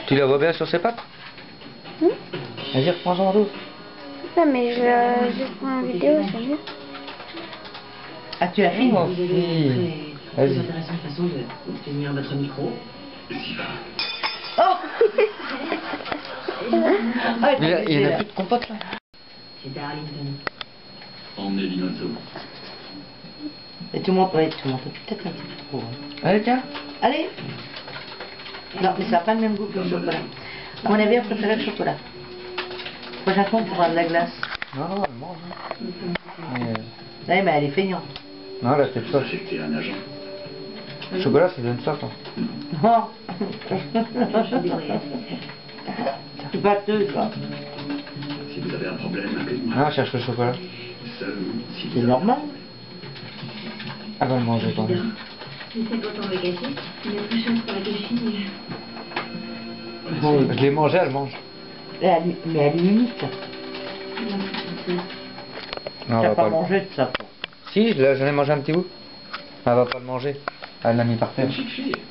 Tu la vois bien sur ses pattes? Vas-y, reprends-en d'autres. Ça, mais je prends en vidéo, c'est mieux. Ah, tu as fini? Oh, fille. Vas-y. Intéressante façon de tenir votre micro. Oh ah, Il n'y en a plus de compote là. C'était Arlington. Emmenez Linozo. Et tu montes, oui, tu montes peut-être un petit peu trop. Hein. Allez, tiens. Allez. Non, mais ça n'a pas le même goût que le chocolat. À mon avis, elle préférait le chocolat. Prochaine fois, on prendra de la glace. Non, non, elle mange. Mais, Oui, mais elle est feignante. non, elle a peut-être pas. C'était un agent. Le chocolat, ça donne ça, quoi. Non. C'est pâteux, ça. Si vous avez un problème, appelez-moi. Ah, cherche le chocolat. Seul, si vous C'est avez- normal. Elle va le manger, quoi. C'est pourtant le gâcher. Il y a plus chance pour la fille. Bon, Je l'ai mangé, elle mange. mais elle est unique. Non, Tu elle n'as va pas pas le mangé de ça. Si, j'en ai mangé un petit bout. Elle va pas le manger. Elle l'a mis par terre. Une chic fille.